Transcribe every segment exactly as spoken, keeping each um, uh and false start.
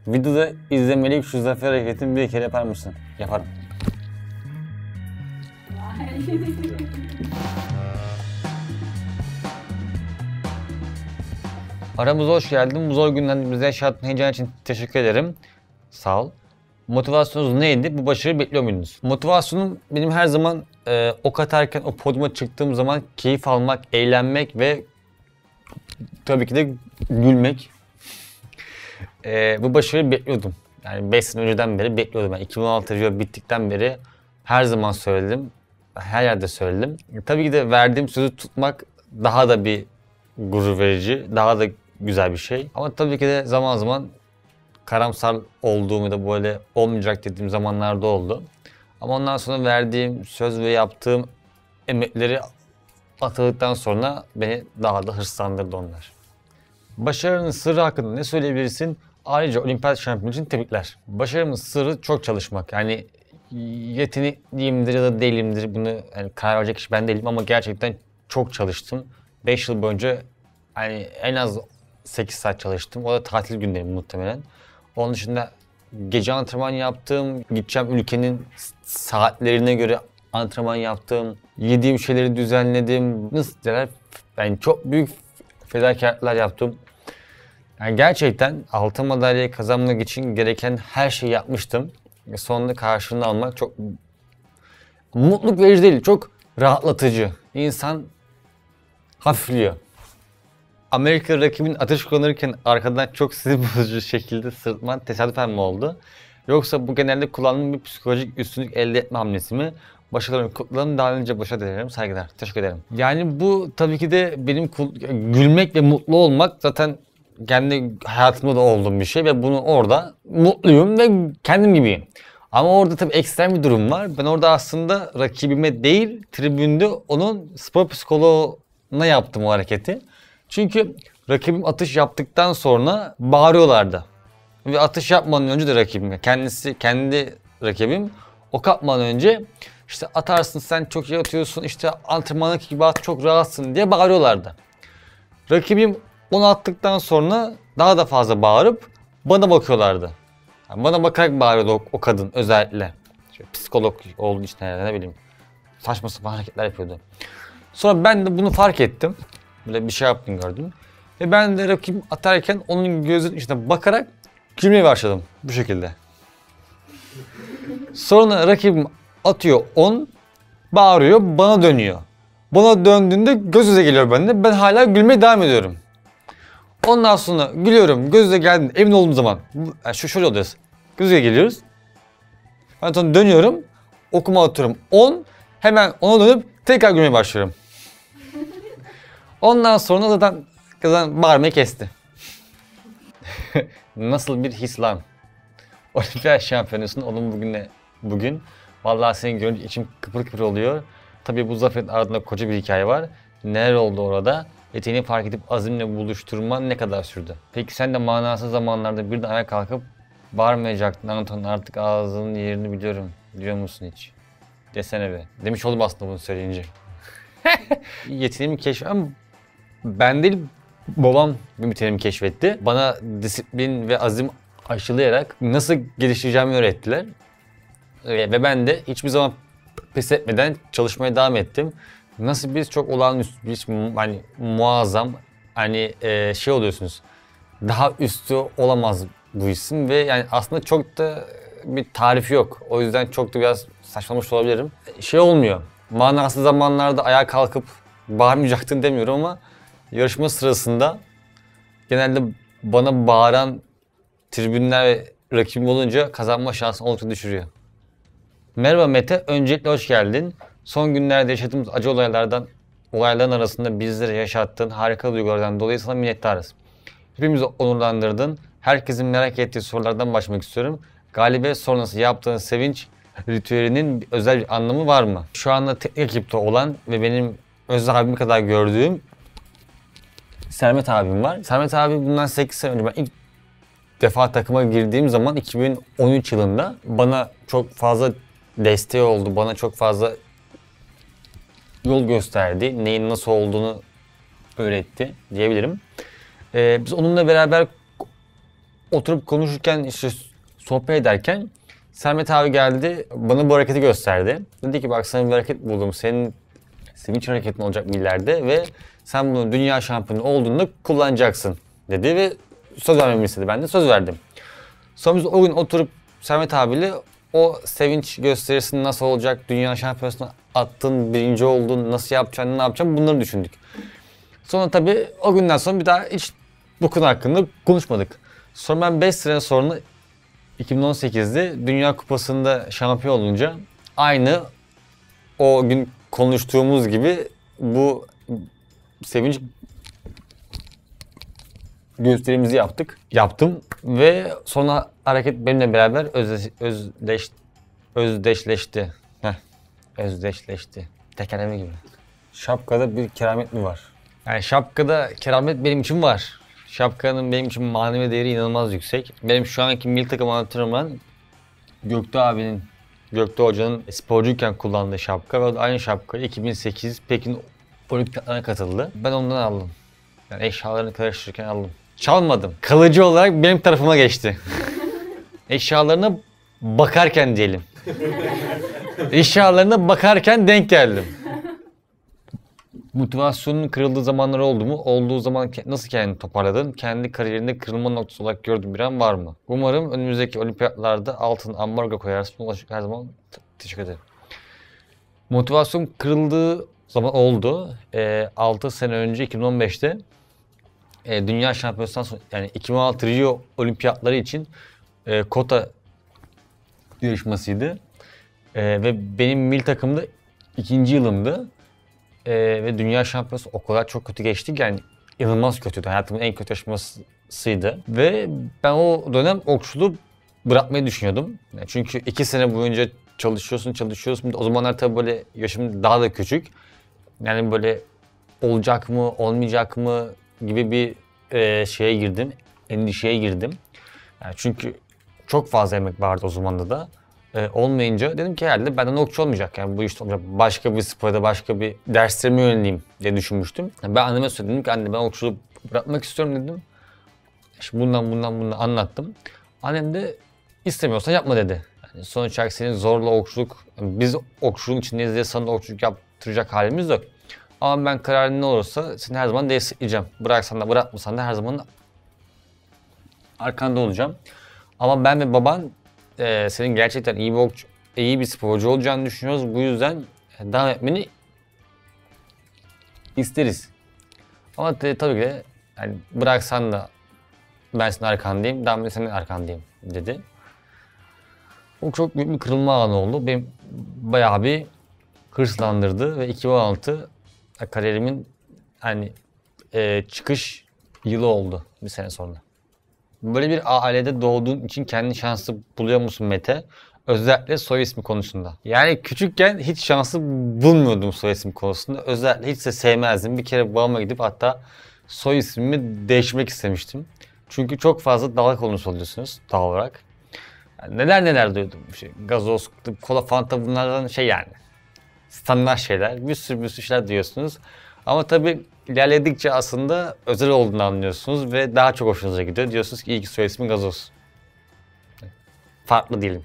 Videoda izlemelik şu zafer hareketini bir kere yapar mısın? Yaparım. Aramıza hoş geldin. Bu zor günden bize yaşattığın heyecan için teşekkür ederim. Sağ ol. Motivasyonunuz neydi? Bu başarıyı bekliyor muydunuz? Motivasyonum benim her zaman e, ok atarken, o podyuma çıktığım zaman keyif almak, eğlenmek ve tabii ki de gülmek. E, bu başarıyı bekliyordum. Yani beş sene önceden beri bekliyordum. Yani iki bin on altı Rio bittikten beri her zaman söyledim. Her yerde söyledim. E, tabii ki de verdiğim sözü tutmak daha da bir gurur verici, daha da güzel bir şey. Ama tabii ki de zaman zaman karamsar olduğum ya da böyle olmayacak dediğim zamanlarda oldu. Ama ondan sonra verdiğim söz ve yaptığım emekleri atıldıktan sonra beni daha da hırslandırdı onlar. Başarının sırrı hakkında ne söyleyebilirsin? Ayrıca olimpiyat şampiyonu için tebrikler. Başarımın sırrı çok çalışmak. Yani yetenekliyimdir ya da değilimdir, bunu yani karar verecek kişi ben değilim ama gerçekten çok çalıştım. beş yıl boyunca yani en az sekiz saat çalıştım. O da tatil günleri muhtemelen. Onun dışında gece antrenman yaptım. Gideceğim ülkenin saatlerine göre antrenman yaptım. Yediğim şeyleri düzenledim. Nasıl derler? Yani çok büyük fedakarlıklar yaptım. Yani gerçekten altın madalyayı kazanmak için gereken her şeyi yapmıştım. Ve sonunda karşılığını almak çok mutluluk verici değil, çok rahatlatıcı. İnsan hafifliyor. Amerika rakibin atış kullanırken arkadan çok sinir bozucu şekilde sırtman tesadüfen mi oldu? Yoksa bu genelde kullandığım bir psikolojik üstünlük elde etme hamlesi mi? Başarılarımı kutlarım, daha önce başa dilerim, saygılar, teşekkür ederim. Yani bu tabii ki de benim gülmek ve mutlu olmak zaten kendi hayatımda da olduğum bir şey ve bunu orada mutluyum ve kendim gibiyim. Ama orada tabii ekstrem bir durum var. Ben orada aslında rakibime değil, tribünde onun spor psikoloğuna yaptım o hareketi. Çünkü rakibim atış yaptıktan sonra bağırıyorlardı. Ve atış yapmadan önce de rakibim, kendisi, kendi rakibim ok atmadan önce işte atarsın sen çok iyi atıyorsun, işte antrenmandaki gibi at çok rahatsın diye bağırıyorlardı. Rakibim onu attıktan sonra daha da fazla bağırıp bana bakıyorlardı. Yani bana bakarak bağırıyordu o, o kadın özellikle. Şöyle psikolog olduğu için herhalde ne bileyim saçma sapan hareketler yapıyordu. Sonra ben de bunu fark ettim. Böyle bir şey yaptım gördüm. Ve ben de rakibim atarken onun gözünün içine bakarak gülmeye başladım bu şekilde. Sonra rakibim atıyor on, bağırıyor, bana dönüyor. Bana döndüğünde göz göze geliyor bende. Ben hala gülmeye devam ediyorum. Ondan sonra gülüyorum, göz göze geldiğinde emin olduğum zaman yani şu şöyle oluyoruz. Göz göze geliyoruz. Ben sonra dönüyorum, okuma atıyorum on, hemen ona dönüp tekrar gülmeye başlıyorum. Ondan sonra zaten kızan bağırmayı kesti. Nasıl bir his lan? Olimpiyat şampiyonusun onun bugüne bugün. Vallahi seni görünce içim kıpır kıpır oluyor. Tabii bu zaferin ardında koca bir hikaye var. Neler oldu orada? Yeteneğini fark edip azimle buluşturman ne kadar sürdü? Peki sen de manasız zamanlarda birden ayağa kalkıp bağırmayacaktın Anton, artık ağzının yerini biliyorum. Biliyor musun hiç? Desene be. Demiş oldum aslında bunu söyleyince. Yeteneğimi keşfettim. Ben değil, babam bir yeteneğimi keşfetti. Bana disiplin ve azim aşılayarak nasıl geliştireceğimi öğrettiler. Ve ben de hiçbir zaman pes etmeden çalışmaya devam ettim. Nasıl biz çok olağanüstü, bir hani muazzam, hani e, şey oluyorsunuz. Daha üstü olamaz bu isim ve yani aslında çok da bir tarifi yok. O yüzden çok da biraz saçmalamış olabilirim. Şey olmuyor. Manasız zamanlarda ayağa kalkıp bağırmayacaktın demiyorum ama yarışma sırasında genelde bana bağıran tribünler ve rakibim olunca kazanma şansını oldukça düşürüyor. Merhaba Mete, öncelikle hoş geldin. Son günlerde yaşadığımız acı olaylardan, olayların arasında bizlere yaşattığın harika duygulardan dolayı sana minnettarız. Hepimizi onurlandırdın. Herkesin merak ettiği sorulardan başlamak istiyorum. Galibiyet sonrası yaptığın sevinç ritüelinin özel bir anlamı var mı? Şu anda teknik ekipte olan ve benim öz abim kadar gördüğüm Sermet abim var. Sermet abi bundan sekiz sene önce ben ilk defa takıma girdiğim zaman iki bin on üç yılında bana çok fazla desteği oldu. Bana çok fazla yol gösterdi. Neyin nasıl olduğunu öğretti diyebilirim. Ee, biz onunla beraber oturup konuşurken, işte sohbet ederken Sermet abi geldi, bana bu hareketi gösterdi. Dedi ki bak sana bir hareket buldum, senin sevinç hareketin olacak bir ileride ve sen bunu dünya şampiyonu olduğunda kullanacaksın dedi ve söz vermemi istedi. Ben de söz verdim. Sonra biz o gün oturup Sermet abiyle o sevinç gösterisinin nasıl olacak, dünya şampiyonasına attın, birinci oldun, nasıl yapacaksın, ne yapacaksın bunları düşündük. Sonra tabii o günden sonra bir daha hiç bu konu hakkında konuşmadık. Sonra ben beş sene sonra iki bin on sekizde Dünya Kupası'nda şampiyon olunca aynı o gün konuştuğumuz gibi bu sevinç gösterimizi yaptık. Yaptım ve sonra hareket benimle beraber özdeş, özdeş, özdeşleşti. Heh, özdeşleşti. Tekerleme gibi. Şapkada bir keramet mi var? Yani şapkada keramet benim için var. Şapkanın benim için manevi değeri inanılmaz yüksek. Benim şu anki milli takım antrenörüm Göktuğ abinin, Göktuğ hocanın sporcuyken kullandığı şapka ve aynı şapkayı iki bin sekiz Pekin Olimpiyatlarına katıldı. Ben ondan aldım. Yani eşyalarını karıştırırken aldım. Çalmadım. Kalıcı olarak benim tarafıma geçti. Eşyalarına bakarken diyelim. Eşyalarına bakarken denk geldim. Motivasyonun kırıldığı zamanlar oldu mu? Olduğu zaman nasıl kendini toparladın? Kendi kariyerinde kırılma noktası olarak gördüğün bir an var mı? Umarım önümüzdeki olimpiyatlarda altın ambargo koyarsın. Ulaşık her zaman teşekkür ederim. Motivasyon kırıldığı zaman oldu. E, altı sene önce iki bin on beşte e, Dünya Şampiyonası'ndan sonra yani iki bin on altı Rio Olimpiyatları için e, kota yarışmasıydı. E, ve benim milli takımda ikinci yılımdı. Ee, ve dünya şampiyonası o kadar çok kötü geçti ki yani inanılmaz kötüydü. Hayatımın en kötü yaşamasıydı. Ve ben o dönem okçuluğu bırakmayı düşünüyordum. Yani çünkü iki sene boyunca çalışıyorsun, çalışıyorsun. O zamanlar tabii böyle yaşım daha da küçük. Yani böyle olacak mı, olmayacak mı gibi bir e, şeye girdim. Endişeye girdim. Yani çünkü çok fazla emek vardı o zamanda da. Ee, olmayınca dedim ki herhalde benden okçu olmayacak yani bu işte olmayacak. Başka bir sporda başka bir derslerime yöneleyim diye düşünmüştüm. Yani ben anneme söyledim ki anne ben okçuluğu bırakmak istiyorum dedim. İşte bundan bundan bundan anlattım. Annem de istemiyorsan yapma dedi. Yani sonuç olarak senin zorla okçuluk, yani biz okçuluğun içindeyiz diye sana da okçuluk yaptıracak halimiz yok. Ama ben kararın ne olursa seni her zaman destekleyeceğim. Bıraksan da bırakmasan da her zaman arkanda olacağım. Ama ben ve baban Ee, senin gerçekten iyi bir okçu, iyi bir sporcu olacağını düşünüyoruz. Bu yüzden devam etmeni isteriz. Ama tabii ki de yani bıraksan da ben senin arkandayım, devam senin arkandayım dedi. O çok büyük bir kırılma anı oldu. Benim bayağı bir hırslandırdı ve iki bin on altı kariyerimin hani e, çıkış yılı oldu bir sene sonra. Böyle bir ailede doğduğun için kendini şanslı buluyor musun Mete? Özellikle soy ismi konusunda. Yani küçükken hiç şanslı bulmuyordum soy ismi konusunda. Özellikle hiç de sevmezdim. Bir kere babama gidip hatta soy ismimi değiştirmek istemiştim. Çünkü çok fazla dalga konusu oluyorsunuz doğal olarak. Yani neler neler duydum. Şey, gazoz, kola, fanta bunlardan şey yani. Standart şeyler. Bir sürü bir sürü şeyler duyuyorsunuz. Ama tabii ilerledikçe aslında özel olduğunu anlıyorsunuz ve daha çok hoşunuza gidiyor. Diyorsunuz ki iyi ki soy ismi Gazoz. Farklı değilim.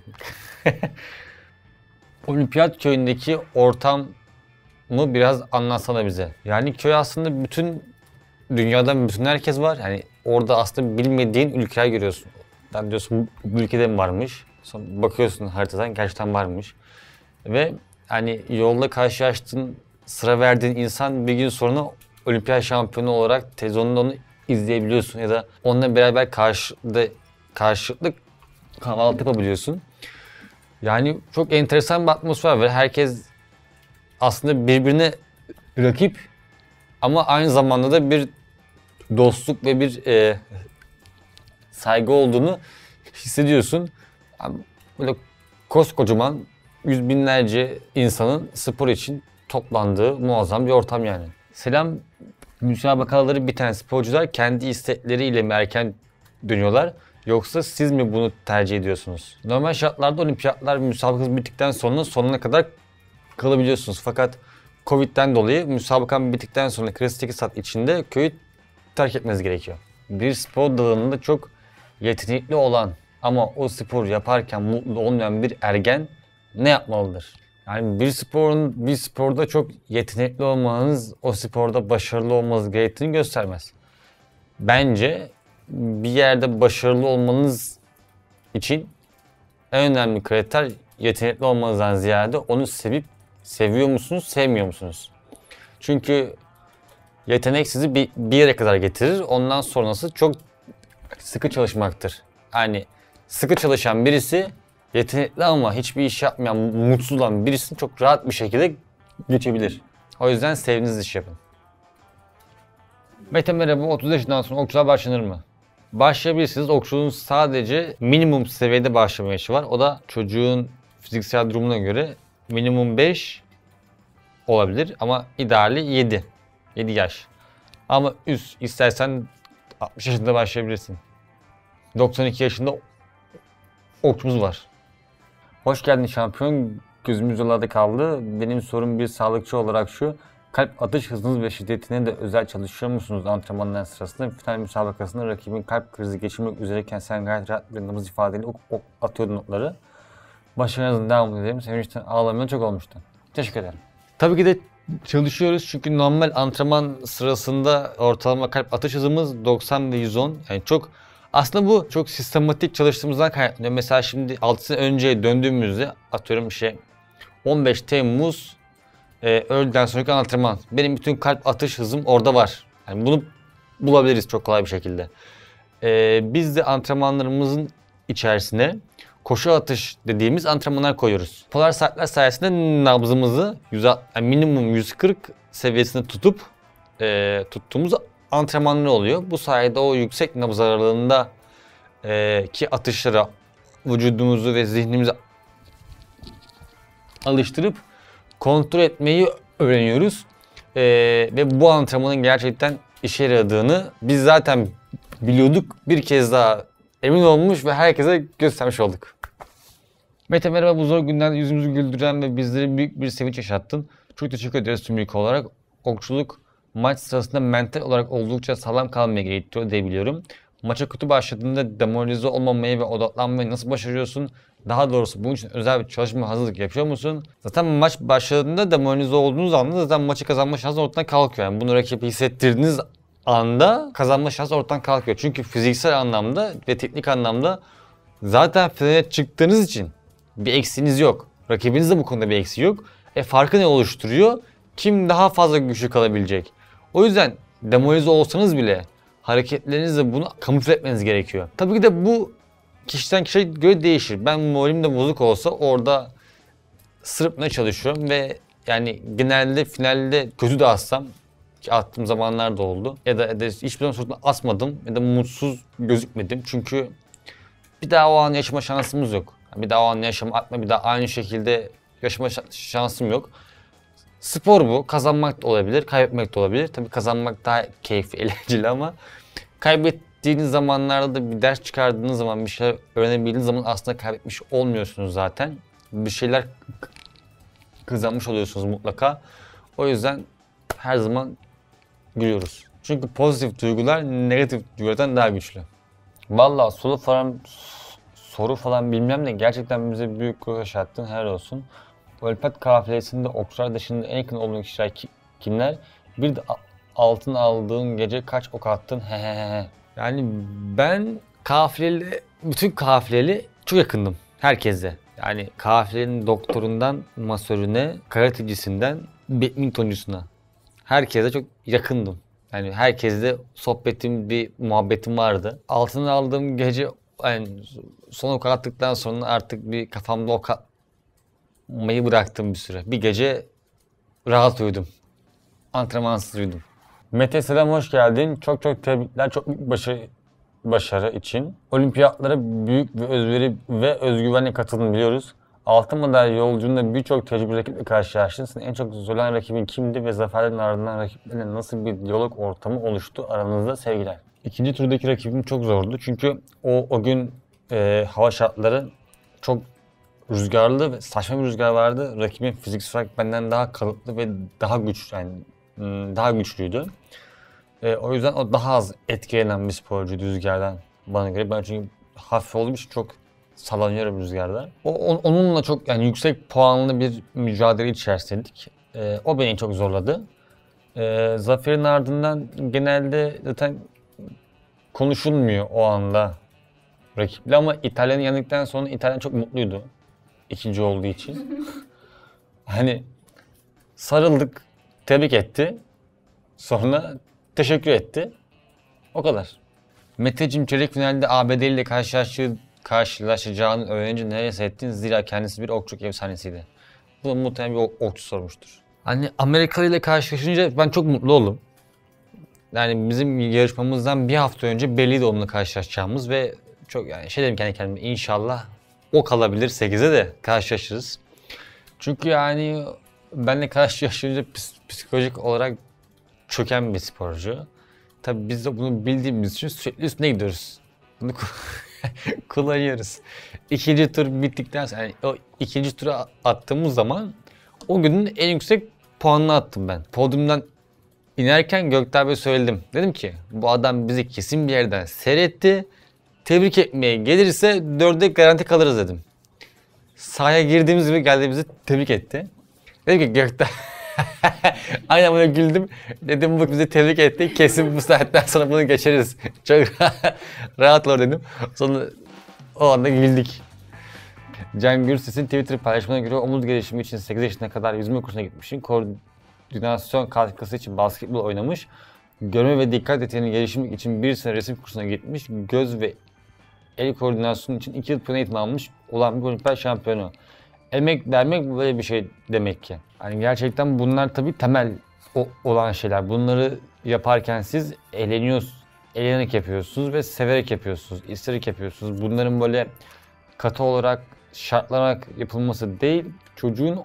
Olimpiyat köyündeki ortamı biraz anlatsana bize. Yani köy aslında bütün dünyadan bütün herkes var. Yani orada aslında bilmediğin ülkeler görüyorsun. Yani diyorsun bu ülkede mi varmış? Sonra bakıyorsun haritadan gerçekten varmış. Ve hani yolda karşılaştığın, sıra verdiğin insan bir gün sonra olimpiyat şampiyonu olarak televizyonda onu izleyebiliyorsun ya da onunla beraber karşılıklı, karşılıklı kahvaltı yapabiliyorsun. Yani çok enteresan bir atmosfer var ve herkes aslında birbirine rakip ama aynı zamanda da bir dostluk ve bir e, saygı olduğunu hissediyorsun. Yani böyle koskocaman yüz binlerce insanın spor için toplandığı muazzam bir ortam yani. Selam müsabakaları biten sporcular kendi istekleriyle mi erken dönüyorlar yoksa siz mi bunu tercih ediyorsunuz? Normal şartlarda olimpiyatlar müsabakası bittikten sonra sonuna kadar kalabiliyorsunuz. Fakat Covid'den dolayı müsabakan bittikten sonra kırk sekiz saat içinde köyü terk etmeniz gerekiyor. Bir spor dalında çok yetenekli olan ama o spor yaparken mutlu olmayan bir ergen ne yapmalıdır? Yani bir sporun bir sporda çok yetenekli olmanız o sporda başarılı olmanız gerektiğini göstermez. Bence bir yerde başarılı olmanız için en önemli kriter yetenekli olmanızdan ziyade onu sevip seviyor musunuz, sevmiyor musunuz? Çünkü yetenek sizi bir, bir yere kadar getirir. Ondan sonrası çok sıkı çalışmaktır. Yani sıkı çalışan birisi yetenekli ama hiçbir iş yapmayan, mutsuz olan birisini çok rahat bir şekilde geçebilir. O yüzden sevdiğiniz iş yapın. Mete merhaba, otuz yaşından sonra okçuluğa başlanır mı? Başlayabilirsiniz. Okçuluğun sadece minimum seviyede başlama yaşı var. O da çocuğun fiziksel durumuna göre minimum beş olabilir ama ideali yedi. yedi yaş. Ama üst istersen altmış yaşında başlayabilirsin. doksan iki yaşında okçumuz var. Hoş geldin şampiyon. Gözümüz yollarda kaldı. Benim sorum bir sağlıkçı olarak şu. Kalp atış hızınız ve şiddetine de özel çalışıyor musunuz antrenmanlar sırasında? Final müsabakasında rakibin kalp krizi geçirmek üzereyken sen gayet rahat bir nabız ifadeyle ok, ok atıyordun notları. Başarınızın devamını dilerim. Sevinçten ağlamayan çok olmuştu. Teşekkür ederim. Tabii ki de çalışıyoruz çünkü normal antrenman sırasında ortalama kalp atış hızımız doksan ve yüz on. Yani çok aslında bu çok sistematik çalıştığımızdan kaynaklanıyor. Mesela şimdi altı sene önceye döndüğümüzde atıyorum şey on beş Temmuz e, öğleden sonraki antrenman. Benim bütün kalp atış hızım orada var. Yani bunu bulabiliriz çok kolay bir şekilde. E, biz de antrenmanlarımızın içerisine koşu atış dediğimiz antrenmanlar koyuyoruz. Polar saatler sayesinde nabzımızı yüz, yani minimum yüz kırk seviyesinde tutup e, tuttuğumuz antrenmanlar oluyor. Bu sayede o yüksek nabız aralığında e, ki atışlara vücudumuzu ve zihnimizi alıştırıp kontrol etmeyi öğreniyoruz. E, ve bu antrenmanın gerçekten işe yaradığını biz zaten biliyorduk. Bir kez daha emin olmuş ve herkese göstermiş olduk. Mete merhaba, bu zor günlerde yüzümüzü güldüren ve bizlere büyük bir sevinç yaşattın. Çok teşekkür ederiz tüm ülke olarak. Okçuluk maç sırasında mental olarak oldukça sağlam kalmaya gerektiriyor diyebiliyorum. Maça kötü başladığında demoralize olmamayı ve odaklanmayı nasıl başarıyorsun? Daha doğrusu bunun için özel bir çalışma hazırlık yapıyor musun? Zaten maç başladığında demoralize olduğunuz anda zaten maçı kazanma şansı ortadan kalkıyor. Yani bunu rakibi hissettirdiğiniz anda kazanma şansı ortadan kalkıyor. Çünkü fiziksel anlamda ve teknik anlamda zaten finale çıktığınız için bir eksiğiniz yok. Rakibiniz de bu konuda bir eksiği yok. E farkı ne oluşturuyor? Kim daha fazla güçlü kalabilecek? O yüzden demoralize olsanız bile hareketlerinizle bunu kamufle etmeniz gerekiyor. Tabii ki de bu kişiden kişiye göre değişir. Ben moralim de bozuk olsa orada sırıtmaya çalışıyorum ve yani genelde finalde kötü de atsam ki attığım zamanlar da oldu. Ya da, ya da hiçbir zaman suratına asmadım ya da mutsuz gözükmedim. Çünkü bir daha o an yaşama şansımız yok. Bir daha o an yaşama atma, bir daha aynı şekilde yaşama şansım yok. Spor bu. Kazanmak da olabilir, kaybetmek de olabilir. Tabii kazanmak daha keyifli, eğlenceli ama kaybettiğiniz zamanlarda da bir ders çıkardığınız zaman, bir şeyler öğrenebildiğiniz zaman aslında kaybetmiş olmuyorsunuz zaten. Bir şeyler kazanmış oluyorsunuz mutlaka. O yüzden her zaman gülüyoruz. Çünkü pozitif duygular negatif duygulardan daha güçlü. Vallahi soru falan soru falan bilmem de gerçekten bize büyük gurur yaşattın, helal olsun. Ölpet kafilesinde okçular dışında en yakın olduğun kişiler ki, kimler? Bir de altın aldığın gece kaç ok attın? Hehehe. Yani ben kafileli, bütün kafileli çok yakındım herkese. Yani kafilenin doktorundan masörüne, karatecisinden badmintoncusuna. Herkese çok yakındım. Yani herkesle sohbetim, bir muhabbetim vardı. Altını aldığım gece yani son ok attıktan sonra artık bir kafamda ok atmayı bıraktım bir süre. Bir gece rahat uyudum. Antrenmansız uyudum. Mete selam, hoş geldin. Çok çok tebrikler. Çok büyük başarı, başarı için. Olimpiyatlara büyük bir özveri ve özgüvenle katıldın biliyoruz. Altın madalya yolculuğunda birçok tecrübeli rakiple karşılaştın. Seni en çok zorlayan rakibin kimdi ve zaferlerin ardından rakiplerle nasıl bir diyalog ortamı oluştu aranızda, sevgiler. İkinci turdaki rakibim çok zordu çünkü o o gün e, hava şartları çok rüzgarlı ve saçma bir rüzgar vardı. Rakibim fiziksel olarak benden daha kalıplı ve daha güçlü, yani daha güçlüydü. E, o yüzden o daha az etkilenen bir sporcuydu rüzgardan. bana göre. Ben çünkü hafif olduğum için çok sallanıyorum rüzgarda. O, onunla çok yani yüksek puanlı bir mücadele içerisindeydik. Ee, o beni çok zorladı. Ee, zaferin ardından genelde zaten konuşulmuyor o anda rakiple ama İtalyan'ı yendikten sonra İtalyan çok mutluydu. İkinci olduğu için. Hani sarıldık, tebrik etti. Sonra teşekkür etti. O kadar. Meteciğim çeyrek finalde A B D ile karşılaştığı, karşılaşacağını öğrenince nereye seyrettin? Zira kendisi bir okçuluk efsanesiydi. Bu muhtemelen bir okçu sormuştur. Hani Amerikalı ile karşılaşınca ben çok mutlu oldum. Yani bizim yarışmamızdan bir hafta önce belliydi onunla karşılaşacağımız ve çok yani şey dedim kendi kendime inşallah o kalabilir sekize de karşılaşırız. Çünkü yani benle karşılaşınca psikolojik olarak çöken bir sporcu. Tabii biz de bunu bildiğimiz için sürekli üstüne gidiyoruz. Bunu kullanıyoruz. İkinci tur bittikten sonra yani o ikinci tura attığımız zaman o günün en yüksek puanını attım ben. Podyumdan inerken Göktuğ'a söyledim. Dedim ki bu adam bizi kesin bir yerden seyretti. Tebrik etmeye gelirse dörde garanti kalırız dedim. Sahaya girdiğimiz gibi geldiğimizi tebrik etti. Dedim ki Göktuğ aynen buna güldüm. Dedim bu bizi tebrik etti. Kesin bu saatten sonra bunu geçeriz. Çok rahat ol dedim. Sonra o anda güldük. Can Gürses'in Twitter paylaşımına göre omuz gelişimi için sekiz yaşına kadar yüzme kursuna gitmişsin. Koordinasyon katkısı için basketbol oynamış. Görme ve dikkat yeteneğinin gelişimi için bir sene resim kursuna gitmiş. Göz ve el koordinasyonu için iki yıl piyano eğitimi almış olan bir olimpiyat şampiyonu. Emek vermek böyle bir şey demek ki. Yani gerçekten bunlar tabii temel olan şeyler. Bunları yaparken siz eğleniyorsunuz, eğlenerek yapıyorsunuz ve severek yapıyorsunuz, isteyerek yapıyorsunuz. Bunların böyle katı olarak, şartlanarak yapılması değil, çocuğun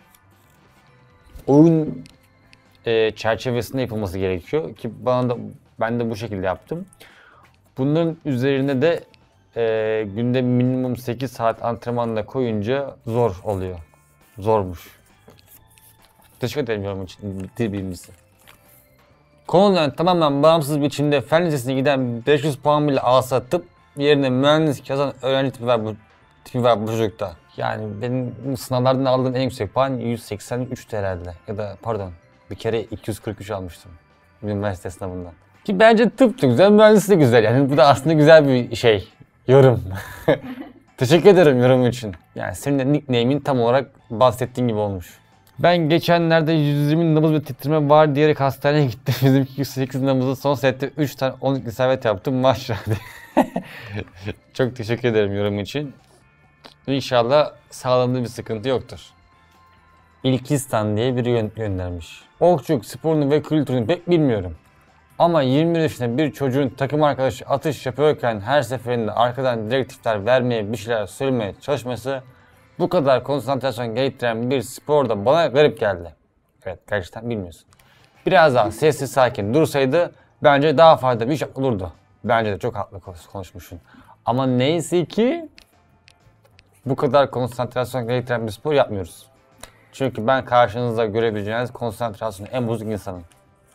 oyun e, çerçevesinde yapılması gerekiyor ki bana da ben de bu şekilde yaptım. Bunların üzerine de e, günde minimum sekiz saat antrenmanla koyunca zor oluyor. Zormuş. Teşekkür ederim yorum için. Dil bilimcisi. Konudan tamamen bağımsız bir biçimde fen lisesine giden beş yüz puan bile alsa tıp yerine mühendislik yazan öğrenci tipi var bu, tipi var bu çocukta. Yani benim sınavlardan aldığım en yüksek puan yüz seksen üçtü herhalde. Ya da pardon bir kere iki yüz kırk üç almıştım üniversite sınavından. Ki bence tıp da güzel, mühendislik de güzel. Yani bu da aslında güzel bir şey. Yorum. Teşekkür ederim yorum için. Yani senin de nickname'in tam olarak bahsettiğin gibi olmuş. Ben geçenlerde yüz yirmi nabız ve titreme var diyerek hastaneye gittim. Bizimki yüz sekiz nabızı son sette üç tane onluk isabet yaptım. Maşallah. Çok teşekkür ederim yorum için. İnşallah sağlığında bir sıkıntı yoktur. İlkistan diye biri gö göndermiş. Okçuluk sporunu ve kültürünü pek bilmiyorum. Ama yirmi yaşında bir çocuğun takım arkadaşı atış yapıyorken her seferinde arkadan direktifler vermeye, bir şeyler söylemeye çalışması bu kadar konsantrasyon gerektiren bir sporda bana garip geldi. Evet, gerçekten bilmiyorsun. Biraz daha sessiz sakin dursaydı bence daha faydalı bir iş olurdu. Bence de çok haklı konuşmuşsun. Ama neyse ki bu kadar konsantrasyon gerektiren bir spor yapmıyoruz. Çünkü ben karşınızda görebileceğiniz konsantrasyonun en bozuk insanım.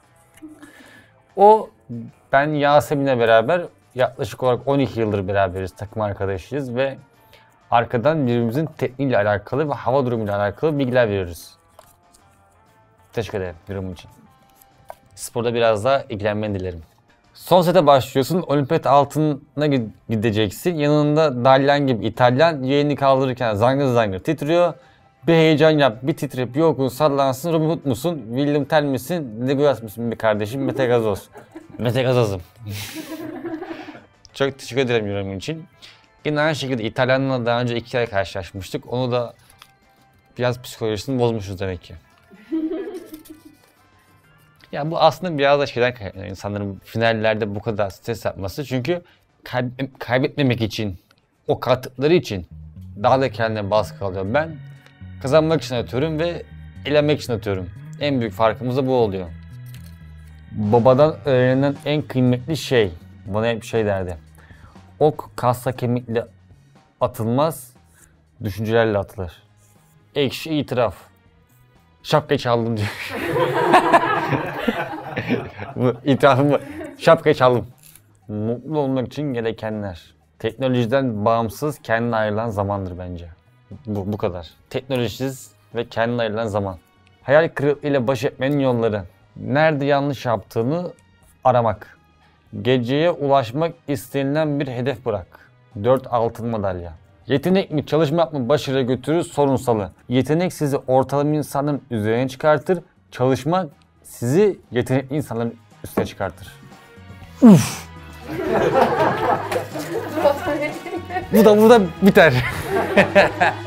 O, ben Yasemin'le beraber yaklaşık olarak on iki yıldır beraberiz, takım arkadaşıyız ve arkadan birbirimizin tekniğiyle alakalı ve hava durumuyla alakalı bilgiler veriyoruz. Teşekkür ederim durum için. Sporda biraz daha ilgilenmeni dilerim. Son sete başlıyorsun, olimpiyat altına gideceksin. Yanında Dalyan gibi İtalyan yeğeni kaldırırken zangır zangır titriyor. Bir heyecan yap, bir titrep, bir okun, sallansın, Robin Hood musun, William Tell misin, Legolas mısın bir kardeşim, Mete Gazoz. Mete Gazoz'um. Çok teşekkür ederim yorumun için. Yine aynı şekilde İtalyan'la daha önce iki kere karşılaşmıştık. Onu da biraz psikolojisini bozmuşuz demek ki. Ya bu aslında biraz da şeyden kaynaklanıyor. İnsanların finallerde bu kadar stres yapması. Çünkü kayb- kaybetmemek için, o kattıkları için daha da kendine baskı alıyor. Ben kazanmak için atıyorum ve eğlenmek için atıyorum. En büyük farkımız da bu oluyor. Babadan öğrenilen en kıymetli şey, bana hep şey derdi. Ok kasla kemikle atılmaz, düşüncelerle atılır. Ekşi itiraf. Şapkayı çaldım diyor. Bu itirafım bu. Şapkayı çaldım. Mutlu olmak için gerekenler. Teknolojiden bağımsız kendine ayrılan zamandır bence. Bu, bu kadar. Teknolojisiz ve kendine ayrılan zaman. Hayal kırıklığıyla baş etmenin yolları. Nerede yanlış yaptığını aramak. Geceye ulaşmak istenilen bir hedef bırak. dört altın madalya. Yetenek mi çalışmak mı başarıya götürür sorunsalı. Yetenek sizi ortalama insanların üzerine çıkartır. Çalışmak sizi yetenekli insanların üstüne çıkartır. Uf. Bu da burada biter.